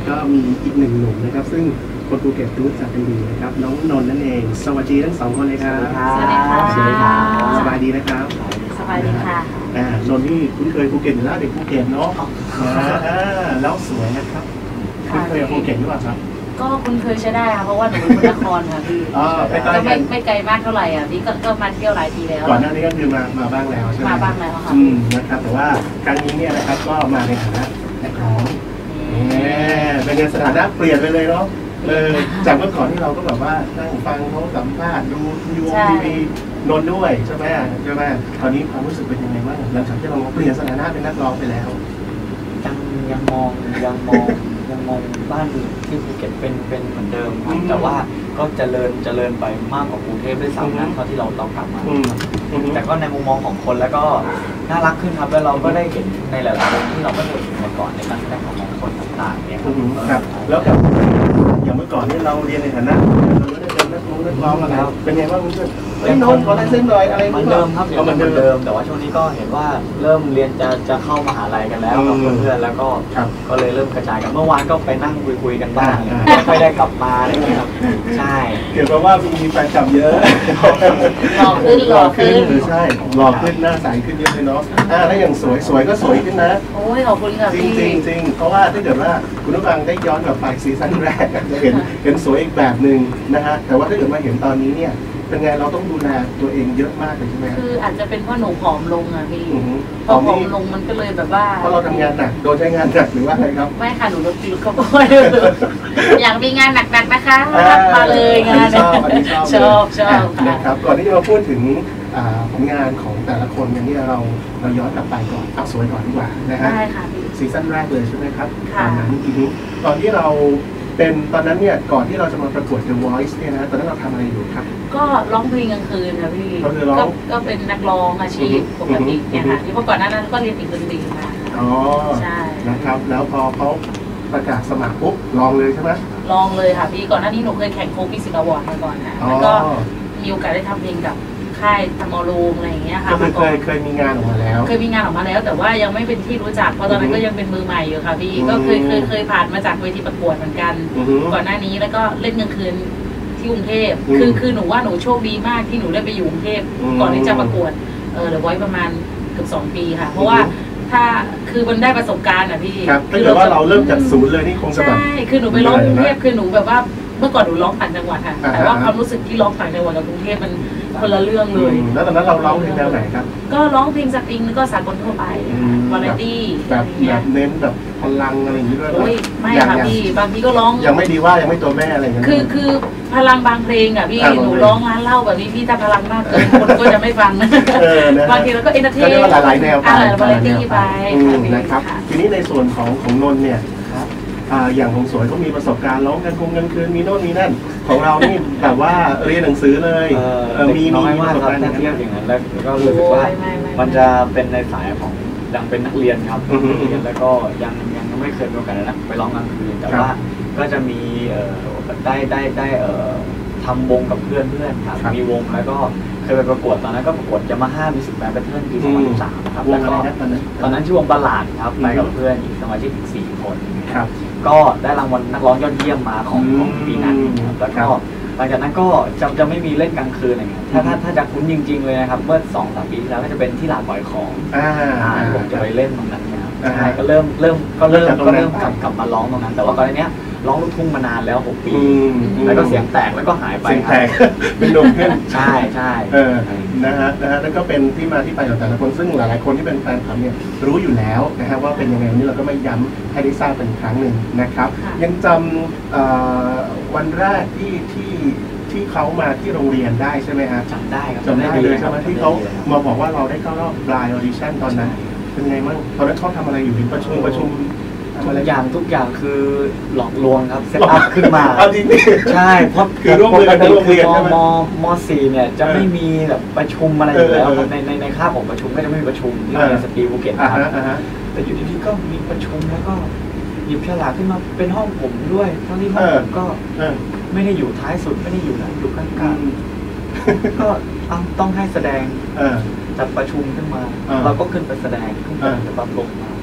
ก็มีอีกหนึ่งหนุ่มนะครับซึ่งคนภูเก็ตรู้จักกันดีนะครับน้องนนท์นั่นเองสวัสดีทั้งสองคนเลยครับสวัสดีค่ะสวัสดีค่ะสบายดีนะครับสบายดีค่ะนนท์นี่คุ้นเคยภูเก็ตอยู่แล้วเด็กภูเก็ตเนาะแล้วสวยนะครับคุ้นเคยกับภูเก็ตหรือเปล่าครับก็คุ้นเคยใช้ได้ค่ะเพราะว่าหนูเป็นคนนครค่ะพี่ก็ไม่ไกลมากเท่าไหร่อ่ะพี่ก็มาเที่ยวหลายทีแล้วก่อนหน้านี้ก็คือมาบ้างแล้วใช่ไหมมาบ้างแล้วค่ะนะครับแต่ว่าครั้งนี้เนี่ยนะครับก็มาในฐานะนักร้องเป็นสถานะเปลี่ยนไปเลยเนาะจากเมื่อก่อนที่เราก็แบบว่านั่งฟังเขาสัมภาษณ์ดูทีวีนนด้วยใช่ไหมตอนนี้ความรู้สึกเป็นยังไงบ้างหลังจากที่เราเปลี่ยนสถานะเป็นนักร้องไปแล้วยังมองบ้านที่ภูเก็ตเป็นเหมือนเดิมครับแต่ว่าก็เจริญไปมากกว่ากรุงเทพด้วยซ้ำนะเท่าที่เรากลับมาแต่ก็ในมุมมองของคนแล้วก็น่ารักขึ้นครับแล้วเราก็ได้เห็นในหลายๆมุมที่เราไม่เคยเห็นมาก่อนในการแสดงของคนต่างๆเนี่ยครับแล้วกับอย่างเมื่อก่อนที่เราเรียนในฐานะเราไม่ได้เป็นนักร้องอะไรเป็นไงบ้างเพื่อนโน้ตขอลายเส้นหน่อยอะไรเหมือนเดิมครับเหมือนเดิมแต่ว่าช่วงนี้ก็เห็นว่าเริ่มเรียนจะเข้ามหาลัยกันแล้วกับเพื่อนๆแล้วก็เลยเริ่มกระจายกันเมื่อวานก็ไปนั่งคุยกันบ้างไม่ได้กลับมาอะไรอย่างเงี้ยครับใช่เกี่ยวกับว่ามีแฟนคลับเยอะหล่อขึ้นใช่หล่อขึ้นหน้าใสขึ้นเยอะเลยเนาะแล้วอย่างสวยก็สวยขึ้นนะโอ้ยขอบคุณค่ะพี่จริงเพราะว่าถ้าเกิดว่าคุณผู้ฟังได้ย้อนกลับไปซีซั่นแรกจะเห็นสวยอีกแบบหนึ่งนะฮะแต่ว่าถ้าเกิดมาเห็นตอนนี้เนี่ยเป็นไงเราต้องดูแลตัวเองเยอะมากเลยใช่ไหมคืออาจจะเป็นเพราะหนูผอมลงอ่ะพี่พอผอมลงมันก็เลยแบบว่าเพราะเราทำงานหนักโดนใช้งานหนักหรือว่าอะไรครับไม่ค่ะหนูลดกิโลก็พออยากมีงานหนักๆนะคะมาเลยงานชอบนะครับก่อนที่จะมาพูดถึงผลงานของแต่ละคนเนี่ยเราย้อนกลับไปก่อนเอาสวยก่อนดีกว่านะฮะได้ค่ะซีซั่นแรกเลยใช่ไหมครับตอนที่เราเป็นตอนนั้นเนี่ยก่อนที่เราจะมาประกวด The Voice เนี่ยนะตอนนั้นเราทำอะไรอยู่ครับก็ร้องเพลงกลางคืนค่ะพี่ก็เป็นนักร้องอาชีพปกติเนี่ยค่ะที่เมื่อก่อนนั้นก็เรียนดนตรีมาใช่นะครับแล้วพอเขาประกาศสมัครปุ๊บลองเลยใช่ไหมลองเลยค่ะพี่ก่อนหน้านี้หนูเคยแข่งโค้กมิวสิกอวอร์ดมาก่อนนะแล้วก็มีโอกาสได้ทำเพลงกับค่ายทมรูมอะไรอย่างเงี้ยค่ะก็เคยมีงานออกมาแล้วแต่ว่ายังไม่เป็นที่รู้จักเพราะตอนนั้นก็ยังเป็นมือใหม่อยู่ค่ะพี่ก็เคยผ่านมาจากเวทีประกวดเหมือนกันก่อนหน้านี้แล้วก็เล่นกลางคืนที่กรุงเทพคือหนูว่าหนูโชคดีมากที่หนูได้ไปอยู่กรุงเทพก่อนที่จะประกวดThe Voiceประมาณเกือบ2 ปีค่ะเพราะว่าถ้าคือมันได้ประสบการณ์อ่ะพี่คือว่าเราเริ่มจากศูนย์เลยนี่คงจะแบบใช่คือหนูไปร้องกรุงเทพคือหนูแบบว่าเมื่อก่อนหนูร้องต่างจังหวัดค่ะแต่ว่าความรู้สึกที่ร้องต่างจังหวัดกับกรุงเทพมันคนละเรื่องเลยแล้วตอนนั้นเราร้องเพลงแนวไหนครับก็ร้องเพลงสตริงแล้วก็สากลทั่วไปวาไรตี้แบบเน้นแบบพลังอะไรอย่างนี้ด้วยไม่ค่ะพี่บางทีก็ร้องยังไม่ดีว่ายังไม่ตัวแม่อะไรอย่างเงี้ยคือพลังบางเพลงอ่ะพี่หนูร้องร้านเหล้าแบบนี้พี่ถ้าพลังมากเกินคนก็จะไม่ฟังบางทีเราก็เอนเตอร์เทนก็หลายแนวไปวาไรตี้ไปนะครับทีนี้ในส่วนของนนท์เนี่ยอย่างของสวยก็มีประสบการณ์ร้องกันกลางคืนมีโน่นมีนั่นของเรานี่แบบว่าเรียนหนังสือเลยมีประสบการณ์เทียบอย่างนั้นแล้วก็รู้สึกว่ามันจะเป็นในสายของยังเป็นนักเรียนครับแล้วก็ยังไม่เคยมีโอกาสนะไปร้องกลางคืนแต่ว่าก็จะมีได้ทำวงกับเพื่อนครับมีวงแล้วก็เคยไปประกวดตอนนั้นก็ประกวดจะมา5 Music Band Battle ปี2013ครับแล้วก็ตอนนั้นชื่อวงประหลาดครับไปกับเพื่อนอีกสมาชิกอีก4 คนก็ได้รางวัลนักร้องยอดเยี่ยมมาของปีนั้นแล้วก็หลังจากนั้นก็จะไม่มีเล่นกลางคืนอะไรเงี้ยถ้าจะคุ้นจริงๆเลยนะครับเมื่อ2-3 ปีที่แล้วก็จะเป็นที่ลานปล่อยของผมจะไปเล่นตรงนั้นนะครับใช่ก็เริ่มกลับมาร้องตรงนั้น แต่ว่าก่อนหน้านี้ร้องลูกทุ่งมานานแล้ว6 ปีแล้วก็เสียงแตกแล้วก็หายไปเสียงแตกเป็นลมขึ้นใช่นะฮะแล้วก็เป็นที่มาที่ไปของแต่ละคนซึ่งหลายๆคนที่เป็นแฟนคลับเนี่ยรู้อยู่แล้วนะฮะว่าเป็นยังไงนี่เราก็ไม่ย้ำให้ได้ทราบเป็นครั้งหนึ่งนะครับยังจำวันแรกที่เขามาที่โรงเรียนได้ใช่ไหมฮะจำได้ครับจำได้เลยใช่ไหมที่เขามาบอกว่าเราได้เข้ารอบปลายออดิชั่นตอนนั้นเป็นไงบ้างตอนนั้นเขาทำอะไรอยู่ประชุมทุกอย่างคือหลอกลวงครับเซตอัพขึ้นมาใช่เพราะคือร่วมมือกันทั้งโรงเรียนม.4 เนี่ยจะไม่มีแบบประชุมอะไรอยู่แล้วในคาบของประชุมก็จะไม่มีประชุมที่โรงเรียนสตรีภูเก็ตครับแต่อยู่ดีๆก็มีประชุมแล้วก็หยิบฉลากขึ้นมาเป็นห้องผมด้วยทั้งที่ห้องผมก็ไม่ได้อยู่ท้ายสุดไม่ได้อยู่นะอยู่กลางๆก็ต้องให้แสดงจัดประชุมขึ้นมาเราก็ขึ้นไปแสดงขึ้นไปจะปรับลงมา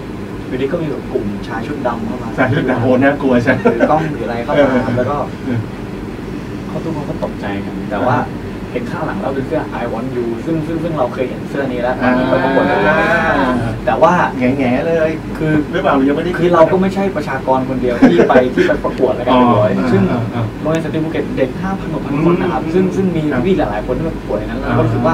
อยู่ดีก็มีแบบกลุ่มชายชุดดำเข้ามาชายชุดดำโอ้น่ากลัวใช่ถือกล้องถืออะไรเข้ามาแล้วก็เขาทุกคนก็ตกใจกันแต่ว่าเห็นข้างหลังเราเป็นเสื้อ I want you ซึ่งเราเคยเห็นเสื้อนี้แล้วตอนนี้ไปประกวดแล้วแต่ว่าแง่เลยคือหรือเปล่ายังไม่ได้คือเราก็ไม่ใช่ประชากรคนเดียวที่ไปประกวดอะไรกันเลยซึ่งโรงเรียนสตรีภูเก็ตเด็ก 5,000 คนนะครับซึ่งมีพี่หลายๆคนที่มาประกวดนั้นเราก็รู้สึกว่า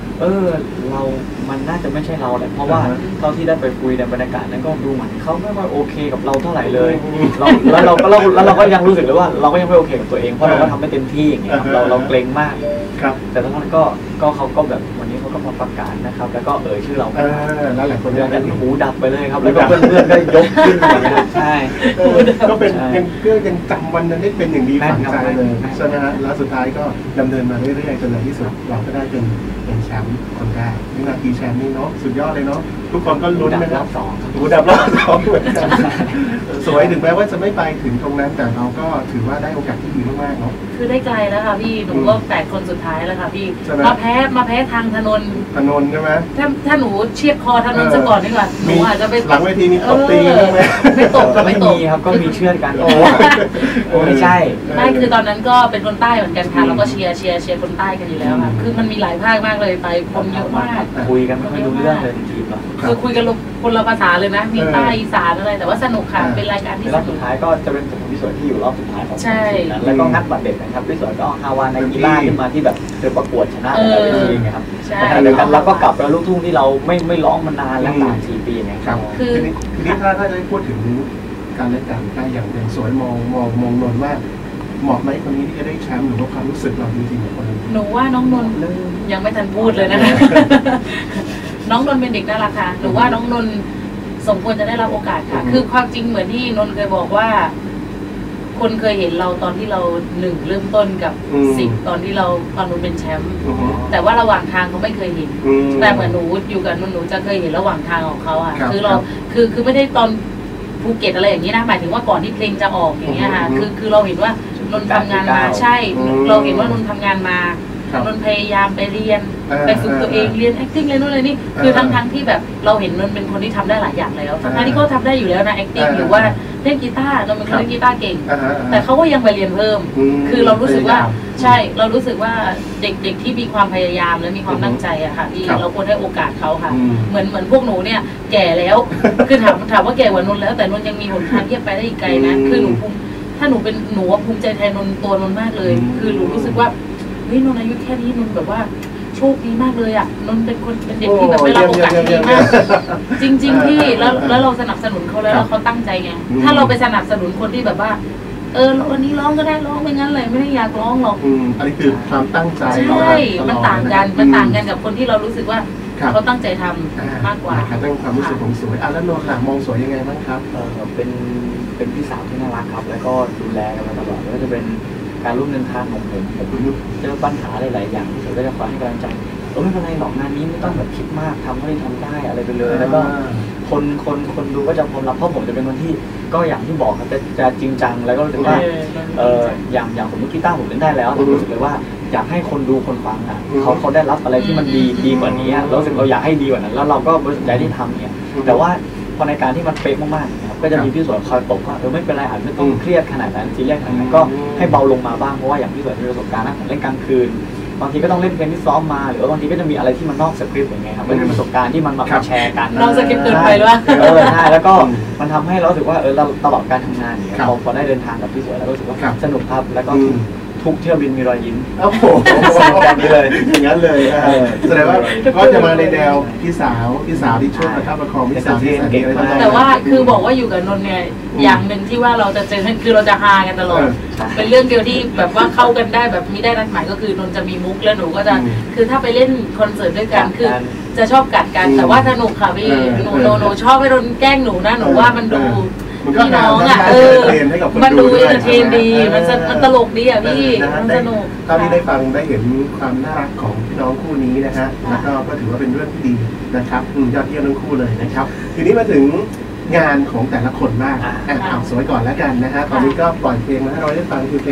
มันน่าจะไม่ใช่เราแหละเพราะว่าเท่าที่ได้ไปคุยในบรรยากาศนั้นก็ดูเหมือนเขาไม่ว่าโอเคกับเราเท่าไหร่เลยแล้วเราก็ยังรู้สึกเลยว่าเราก็ยังไม่โอเคกับตัวเองเพราะเราก็ทำไม่เต็มที่อย่างเงี้ยเราเกรงมากครับแต่ตอนนั้นก็เขาก็แบบวันนี้เขาก็มาประกาศนะครับแล้วก็ชื่อเราแล้วหลายคนเดินกันหูดับไปเลยครับแล้วก็เพื่อนๆก็ยกขึ้นนะครับใช่ก็เป็นยังจำวันนั้นได้เป็นอย่างดีฝังใจเลยใช่ไหมฮะแล้วสุดท้ายก็ดำเนินมาเรื่อยๆจนในที่สุดเราก็ได้เป็นแชมป์คนแรกวินาทีแชมป์นี่เนาะสุดยอดเลยเนาะทุกคนก็ลุ้นนะครับหูดับรอบ2เหมือนกันสวยถึงแม้ว่าจะไม่ไปถึงตรงนั้นแต่เราก็ถือว่าได้โอกาสที่ดีมากๆเนาะคือได้ไกลแล้วค่ะพี่หนูก็8 คนสุดท้ายแล้วค่ะพี่มาแพ้ทางถนนใช่ไหมถ้าหนูเชียดคอถนนซะก่อนดีกว่าหนูอาจจะไปหลังเวทีมีตบตีกันไหมไม่ตบครับก็มีเชื่อกันไม่ใช่ไม่คือตอนนั้นก็เป็นคนใต้เหมือนกันค่ะเราก็เชียร์คนใต้กันอยู่แล้วค่ะคือมันมีหลายภาคมากเลยไปคนเยอะมากคุยกันไม่รู้เรื่องเลยจริงๆคือคุยกันคนละภาษาเลยนะมีใต้อีสานอะไรแต่ว่าสนุกค่ะเป็นรายการที่รอบสุดท้ายก็จะเป็นผมพี่สวยที่อยู่รอบสุดท้ายของนั้นแล้วก็งัดบัตรเด็ดนะครับพี่สวยก็ฮาวานในกีฬาขึ้นมาที่แบบเธอประกวดชนะอะไรแบบนี้ไงครับแต่เดียวกันเราก็กลับมาลูกทุ่งที่เราไม่ร้องมานานแล้ว3-4 ปีเนี่ยครับคือนี้ถ้าจะได้พูดถึงการเล่นการได้อย่างเป็นสวยมองนนว่าเหมาะไหมคนนี้ที่จะได้แชมป์หรือว่าความรู้สึกเราจริงๆของคนหนูว่าน้องนนยังไม่ทันพูดเลยนะน้องนนเป็นเด็กน่ารักค่ะหนูว่าน้องนนสมควรจะได้รับโอกาสค่ะคือความจริงเหมือนที่นนเคยบอกว่าคนเคยเห็นเราตอนที่เรา1เริ่มต้นกับ10ตอนนนเป็นแชมป์แต่ว่าระหว่างทางเขาไม่เคยเห็นแต่เหมือนหนูอยู่กับนนจะเคยเห็นระหว่างทางของเขาอ่ะคือเราคือไม่ได้ตอนภูเก็ตอะไรอย่างนี้นะหมายถึงว่าก่อนที่เพลงจะออกอย่างเงี้ยค่ะคือเราเห็นว่านนทำงานมาใช่เราเห็นว่านนทำงานมานนพยายามไปเรียนไปฝึกตัวเองเรียน acting เลยนู่นเลยนี่คือทั้งที่แบบเราเห็นนนเป็นคนที่ทำได้หลายอย่างแล้วทั้งที่เขาทำได้อยู่แล้วนะ acting หรือว่าเล่นกีตาร์นนเป็นคนเล่นกีตาร์เก่งแต่เขาก็ยังไปเรียนเพิ่มคือเรารู้สึกว่าใช่เรารู้สึกว่าเด็กที่มีความพยายามและมีความตั้งใจอะค่ะที่เราควรให้โอกาสเขาค่ะเหมือนพวกหนูเนี่ยแก่แล้วคือถามว่าแก่กว่านนแล้วแต่นนยังมีหนทางที่จะไปได้อีกไกลนะคือถ้าหนูเป็นหนูภูมิใจแทนนนตัวนนมากเลยคือหนูรู้สึกว่าเฮ้ยนนอายุแค่นี้นนแบบว่าโชคดีมากเลยอ่ะนนเป็นเด็กที่แบบได้รับโอกาสดีมากจริงๆที่แล้วเราสนับสนุนเขาแล้วเขาตั้งใจไงถ้าเราไปสนับสนุนคนที่แบบว่าวันนี้ร้องก็ได้ร้องไม่งั้นเลยไม่ได้อยากร้องหรอกอันนี้คือความตั้งใจใช่มันต่างกันกับคนที่เรารู้สึกว่าเขาตั้งใจทำมากกว่าตั้งความรู้สึกของสวยแล้วนนท์มองสวยยังไงบ้างครับเป็นพี่สาวที่น่ารักครับแล้วก็ดูแลกันมาตลอดก็จะเป็นการร่วมเดินทางของผมเจอปัญหาหลายๆอย่างที่ผมก็จะคอยให้กำลังใจไม่เป็นไรหรอกงานนี้ไม่ต้องแบบคิดมากทำให้ทำได้อะไรไปเลยแล้วก็คนดูก็จะพร้อมรับเพราะผมจะเป็นคนที่ก็อย่างที่บอกครับจะจริงจังแล้วก็รู้สึกว่าอย่างผมกีตาร์ผมเล่นได้แล้วผมรู้สึกเลยว่าอยากให้คนดูคนฟังอ่ะเขาได้รับอะไรที่มันดีกว่านี้เราสึกเราอยากให้ดีกว่านั้นแล้วเราก็บริสุทธิ์ใจที่ทำเนี่ยแต่ว่าพอในการที่มันเป๊ะมากๆนะครับก็จะมีพี่สวยคอยตบว่าไม่เป็นไรอาจไม่ต้องเครียดขนาดนั้นซีเรียสขนาดนั้นก็ให้เบาลงมาบ้างเพราะว่าอย่างพี่สวยมีประสบการณ์นะผมเล่นกลางคืนบางทีก็ต้องเล่นเพลงที่ซ้อมมาหรือว่าบางทีก็จะมีอะไรที่มันนอกสคริปต์อย่างเงี้ยครับมันเป็นประสบการณ์ที่มันมาแชร์กันนอกสคริปต์เกินไปด้วยใช่แล้วก็มันทำให้เราสึกว่าเราตลอดการทำงานเนี่ยพอได้เดินทางกับพี่สวยแล้วรู้สึกว่าสนุกครับแล้วก็ทุกเที่ยวบินมีรอยยิ้มโอ้โหแบบนี้เลยอย่างนั้นเลยแสดงว่าก็จะมาในแนวพี่สาวที่ช่วยประคับประคองพี่สาวที่สังเกตอะไรแต่ว่าคือบอกว่าอยู่กับนนท์เนี่ยอย่างหนึ่งที่ว่าเราจะเจอคือเราจะฮากันตลอดเป็นเรื่องเดียวที่แบบว่าเข้ากันได้แบบมีได้นัดหมายก็คือนนท์จะมีมุกแล้วหนูก็จะคือถ้าไปเล่นคอนเสิร์ตด้วยกันคือจะชอบกัดกันแต่ว่าสนุกค่ะพี่หนูชอบให้นนท์แกล้งหนูนะหนูว่ามันดูพี่น้องอ่ะมันดูเอนเตอร์เทนดีมันตลกดีอ่ะพี่มันสนุกตอนนี้ได้ฟังได้เห็นความน่ารักของพี่น้องคู่นี้นะฮะแล้วก็ถือว่าเป็นเรื่องที่ดีนะครับยอดเยี่ยมทั้งคู่เลยนะครับทีนี้มาถึงงานของแต่ละคนบ้างสวยก่อนแล้วกันนะฮะตอนนี้ก็ปล่อยเพลงมาให้เราได้ฟังคือเพลง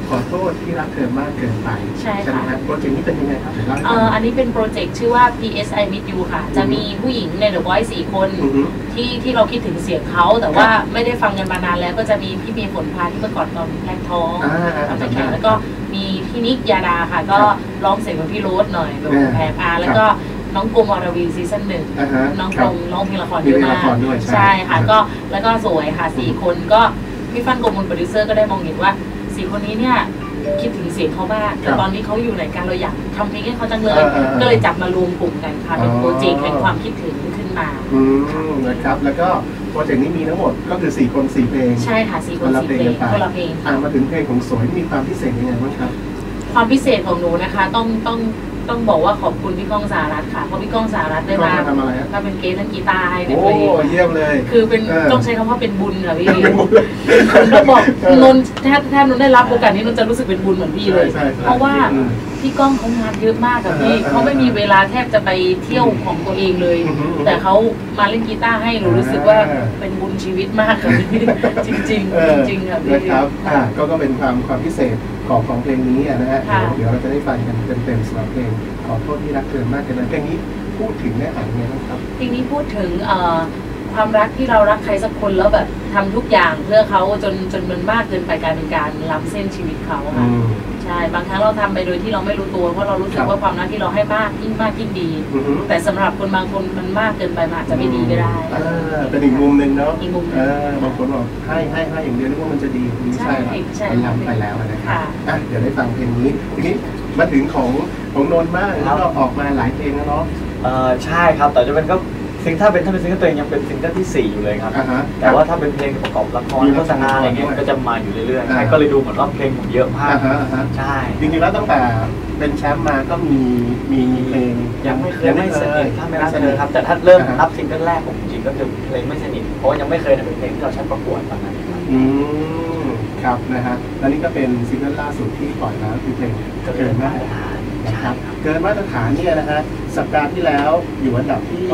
ขอโทษที่รักเธอมากเกินไปใช่ค่ะไหมครับโปรเจกต์นี้เป็นยังไงครับเดี๋ยวเล่าให้ฟังอันนี้เป็นโปรเจกต์ชื่อว่า PSI Meet You ค่ะ จะมีผู้หญิงใน The Voice 4 คนที่เราคิดถึงเสียงเขาแต่ว่าไม่ได้ฟังกันมานานแล้วก็จะมีพี่เมย์ฝนพาที่เมื่อก่อนตอนแรกท้องทำไปแข่งแล้วก็มีพี่นิกยาดาค่ะก็ร้องเสียงเหมือนพี่โรสหน่อยแบบแพรพาแล้วก็น้องกรมอรวีซีซั่นหนึ่งน้องกรมร้องเพลงละครเยอะมากใช่ค่ะก็แล้วก็สวยค่ะ4 คนก็พี่ฟันกรมโปรดิวเซอร์ก็ได้มองเห็นว่า4 คนนี้เนี่ยคิดถึงเสียงเขามากแต่ตอนนี้เขาอยู่ไหนกันเราอยากทำเพลงให้เขาจังเลยก็เลยจับมารวมกลุ่มกันค่ะเป็นโปรเจกต์แห่งความคิดถึงขึ้นมานะครับแล้วก็โปรเจกต์นี้มีทั้งหมดก็คือ4 คน 4 เพลงใช่ค่ะ4 คน 4 เพลงคนละเพลงมาถึงเพลงของสวยมีความพิเศษยังไงบ้างครับความพิเศษของหนูนะคะต้องบอกว่าขอบคุณพี่ก้องสารัตน์ค่ะเพราะพี่ก้องสารัตน์ได้มาถ้าเป็นเกสเล่นกีตาร์ให้เป็นเพลงเยี่ยมเลยคือเป็นต้องใช้คำว่าเป็นบุญค่ะพี่ต้องบอกนนถ้านนได้รับโอกาสนี้นนจะรู้สึกเป็นบุญเหมือนพี่เลยเพราะว่าพี่ก้องเขางานเยอะมากกับพี่เขาไม่มีเวลาแทบจะไปเที่ยวของตัวเองเลยแต่เขามาเล่นกีตาร์ให้หนูรู้สึกว่าเป็นบุญชีวิตมากค่ะพี่จริงจริงค่ะพี่นะครับก็เป็นความพิเศษของเพลงนี้นะฮะเดี๋ยวเราจะได้ฟังกันเต็มๆสำหรับเพลงขอโทษที่รักเธอมากเกินไปเพลงนี้พูดถึงเนื้อหาไงบ้างครับเพลงนี้พูดถึงความรักที่เรารักใครสักคนแล้วแบบทำทุกอย่างเพื่อเขาจนมันมากเกินไปกลายเป็นการล้ำเส้นชีวิตเขาค่ะใช่บางครั้งเราทำไปโดยที่เราไม่รู้ตัวเพราะเรารู้สึกว่าความรักที่เราให้มากยิ่งดีแต่สำหรับคนบางคนมันมากเกินไปมันอาจจะไม่ดีก็ได้เป็นอีกมุมหนึ่งเนาะอีกมุมบางคนบอกให้อย่างเดียวนึกว่ามันจะดีไม่ใช่มันล้ำไปแล้วนะครับเดี๋ยวได้ฟังเพลงนี้ทีนี้มาถึงของนนท์บ้างแล้วก็ออกมาหลายเพลงแล้วเนาะใช่ครับแต่จะเป็นก็ถ้าเป็นซิงเกิลตัวเองยังเป็นซิงเกิลที่4อยู่เลยครับแต่ว่าถ้าเป็นเพลงประกอบละครโฆษณาอะไรเงี้ยก็จะมาอยู่เรื่อยๆใช่ก็เลยดูเหมือนว่าเพลงผมเยอะมากใช่จริงๆแล้วตั้งแต่เป็นแชมป์มาก็มีเพลงยังไม่สนิทถ้าไม่รักเธอครับแต่ถ้าเริ่มนับซิงเกิลแรกผมจริงก็คือเพลงไม่สนิทเพราะว่ายังไม่เคยเป็นเพลงที่เราใช้ประกวดตอนนั้นครับนะฮะแล้วนี่ก็เป็นซิงเกิลล่าสุดที่ปล่อยมาคือเพลงเกินมาตรฐานนะครับเกินมาตรฐานเนี่ยนะฮะสัปดาห์ที่แล้วอยู่อันดับที่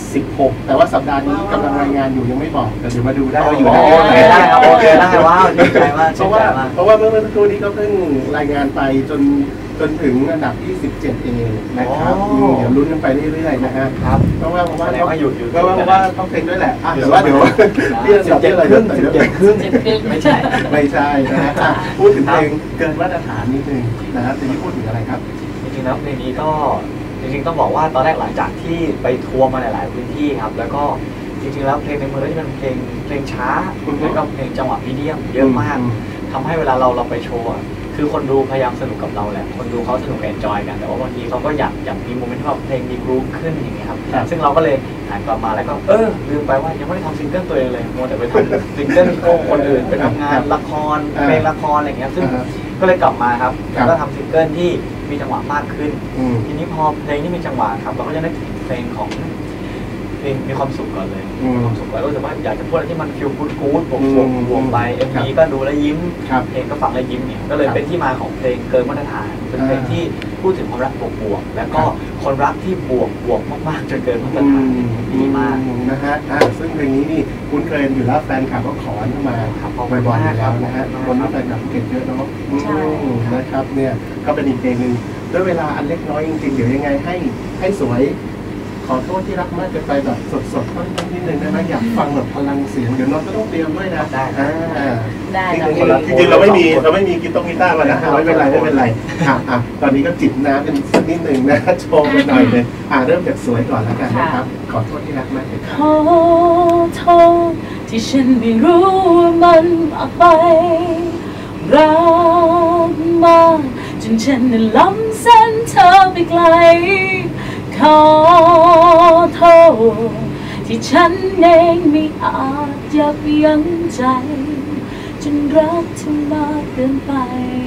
16แต่ว่าสัปดาห์นี้กำลังรายงานอยู่ยังไม่บอกแต่เดี๋ยวมาดูได้ว่าอยู่ได้โอเคได้ว้าวดีใจมากเพราะว่าเมื่อสักครู่นี้ก็เพิ่งรายงานไปจนถึงอันดับที่17เองนะครับเดี๋ยวลุ้นกันไปเรื่อยๆนะฮะครับเพราะว่าต้องเพลงด้วยแหละเดี๋ยวเรียก17อะไร 17ครึ่งไม่ใช่นะฮะพูดถึงเพลงเกินมาตรฐานนิดนึงนะครับทีนี้พูดถึงอะไรครับจริงๆแล้วเพลงนี้ก็จริงๆต้องบอกว่าตอนแรกหลังจากที่ไปทัวร์มาหลายๆพื้นที่ครับแล้วก็จริงๆแล้วเพลงในมือที่เป็นเพลงช้าแล้วก็เพลงจังหวะมีเดียมเยอะมากทำให้เวลาเราไปโชว์คือคนดูพยายามสนุกกับเราแหละคนดูเขาสนุกเอนจอยกันแต่ว่าบางทีเขาก็อยากมีโมเมนต์ที่แบบเพลงมีกรุ๊ปขึ้นอย่างเงี้ยครับซึ่งเราก็เลยหันกลับมาแล้วก็ลืมไปว่ายังไม่ได้ทำซิงเกิลตัวเองเลยมัวแต่ไปทำซิงเกิลของคนอื่นไปทำงานละครเพลงละครอะไรเงี้ยซึ่งก็เลยกลับมาครับแล้วก็ทำซิงเกิลที่มีจังหวะมากขึ้นทีนี้พอเพลงที่มีจังหวะครับเราก็จะได้เพลงของเพลงมีความสุขก่อนเลยมีความสุขแล้วรู้สึกว่าอยากจะพูดอะไรที่มันฟิลกู๊ดบวกไปMVก็ดูแล้วยิ้มเพลงก็ฟังแล้วยิ้มเนี่ยก็เลยเป็นที่มาของเพลงเกินมาตรฐานเป็นเพลงที่พูดถึงความรักบวกแล้วก็คนรักที่บวกมากๆจนเกินมาตรฐานดีมากนะฮะซึ่งเพลงนี้นี่คุ้นเคยอยู่แล้วแฟนคลับก็ขอเข้ามาบ่อยๆแล้วนะฮะคนที่แฟนคลับเก่งเยอะเนาะนะครับเนี่ยก็เป็นอีกเพลงหนึ่งด้วยเวลาอันเล็กน้อยจริงๆเดี๋ยวยังไงให้สวยขอโทษที่รักมากเกินไปแบบสดๆต้นนิดนึงได้ไหมอยากฟังแบบพลังเสียงเดี๋ยวนนท์ก็ต้องเตรียมด้วยนะได้จริงๆเราไม่มีกีตาร์มานะไม่เป็นไรตอนนี้ก็จิบน้ำกันสักนิดนึงนะโชว์กันหน่อยเลยเริ่มจากสวยก่อนแล้วกันนะครับขอโทษที่รักมากเกินไปขอโทษที่ฉันไม่รู้ว่ามันมากไปรักมากจนฉันนั้นล้ำเส้นเธอไปไกลขอโทษที่ฉันเองไม่อาจยับยั้งใจจนรักเธอมากเกินไป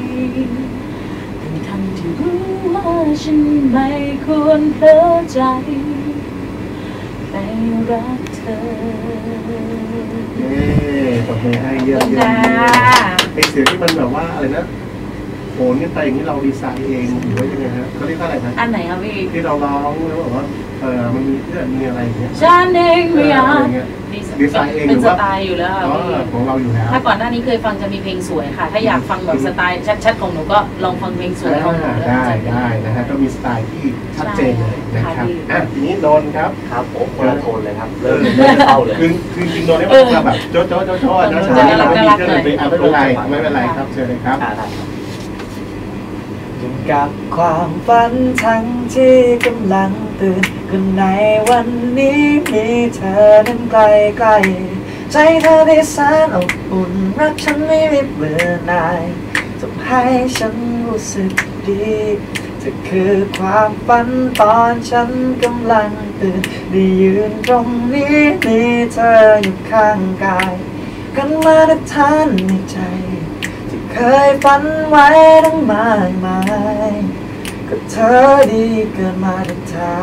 ทั้งที่รู้ว่าฉันไม่ควรเผลอใจไปรักเธอปรบมือให้เยอะๆเป็นเสียงที่มันแบบว่าอะไรนะโหนขึ้นไปอย่างนี้เราดีไซน์เองหรือว่ายังไงฮะเขาเรียกว่าอะไรนะอันไหนครับพี่ที่เราร้องแล้วบอกว่ามันมีเพื่อนมีอะไรอย่างเงี้ยฉันเองไม่อยาอะไรกเงี้ย ดีไซน์เองหเป็รืนอสว่าไตล์อยู่แล้วค่ะอ๋อพี่ของเราอยู่แล้วถ้าก่อนหน้านี้เคยฟังจะมีเพลงสวยค่ะ ถ้าอยากฟังแบบสไตล์ชัดๆของหนูก็ลองฟังเพลงสวยของหนูได้นะฮะก็มีสไตล์ที่ชัดเจนเลยนะครับทีนี้โดนครับครับโอ้คนละโทนเลยครับเริ่มเข้าเลยคือจริงๆโดนได้มาแบบโจ๊ะโจ๊ะโจ๊ะโจ๊ะนะช้าๆไม่เป็นไรครับเชิญเลยครับได้ครับจนกับความฝันทั้งที่กำลังตื่นก็ในวันนี้มีเธอนั้นใกล้ๆใจเธอได้แสนอบอุ่นรักฉันไม่มีเบื่อหน่ายทำให้ฉันรู้สึกดีเธอคือความฝันตอนฉันกำลังตื่นได้ยืนตรงนี้มีเธออยู่ข้างกายกันมาได้ทานในใจที่เคยฝันไว้ทั้งมากมายก็เธอดีเกินมาทุกทาง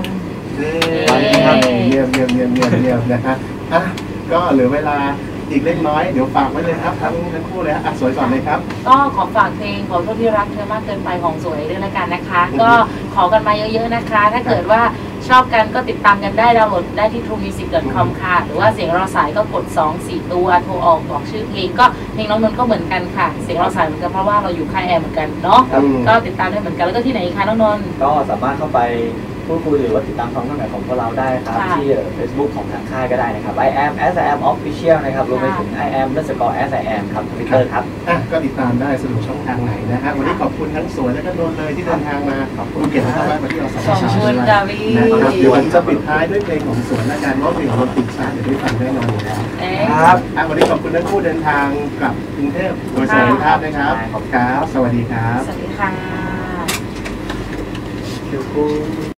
เยี่ยมนะฮะก็เหลือเวลาอีกเล็กน้อยเดี๋ยวฝากไว้เลยครับทั้งคู่เลยสวยก่อนเลยครับก็ขอฝากเพลงขอโทษที่รักเธอมากเกินไปของสวยด้วยละกันนะคะ ก็ขอกันมาเยอะๆนะคะ ถ้าเกิดว่าชอบกันก็ติดตามกันได้ดาวน์โหลดได้ที่ truemusic.com ค่ะหรือว่าเสียงรอสายก็กด2-4ตัวโทรออกบอกชื่อเพลงก็เพลงน้องนนท์ก็เหมือนกันค่ะเสียงรอสายเหมือนกันเพราะว่าเราอยู่ค่ายแอร์เหมือนกันเนาะก็ติดตามได้เหมือนกันแล้วก็ที่ไหนคะน้องนนท์ก็สามารถเข้าไปพูดคุยหรือว่าติดตามความเคลื่อนไหวของพวกเราได้ครับที่ Facebook ของทางค่ายก็ได้นะครับ I am SIM Official นะครับรวมไปถึง I am _SIM ครับ Twitter ครับก็ติดตามได้สะดวกช่องทางไหนนะฮะวันนี้ขอบคุณทั้งสวยและก็โดนเลยที่เดินทางมาขอบคุณเกียรติมากที่เราสัมภาษณ์ขอบคุณดาวินะครับเดี๋ยวผมจะปิดท้ายด้วยเพลงของสวนและการร้องเพลงของรถติดชาเดี๋ยวได้ฟังแน่นอนอยู่แล้วครับวันนี้ขอบคุณทั้งคู่เดินทางกลับกรุงเทพโดยสวัสดิภาพนะครับครับสวัสดีครับสวัสดีค่ะ